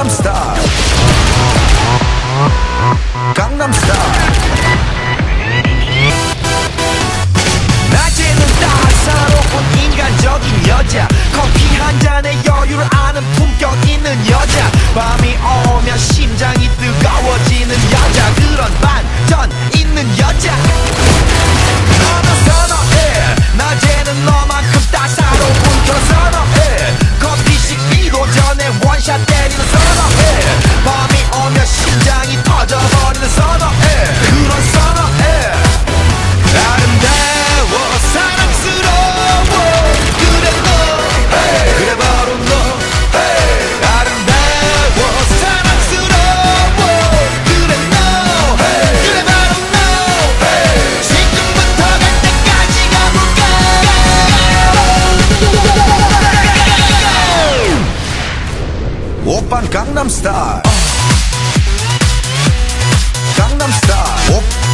강남스타일 강남스타일 낮에는 따사로운 인간적인 여자 커피 한 잔에 여유를 아는 품격 있는 여자 밤이 오면 심장이 뜨거워지는 여자 그런 반전 있는 여자 너는 선어해 낮에는 너만큼 따사로운 그런 선어해 커피 식기도 전에 원샷 때리는 선어해 밤이 오면 심장이 터져버리는 선어해 그런 선어해 아름다워 사랑스러워 그래 너 hey. 그래 바로 너 hey. 아름다워 사랑스러워 그래 너 hey. 그래 바로 너 hey. 지금부터 갈 때까지 가볼까 오빤 강남스타일 강남스타일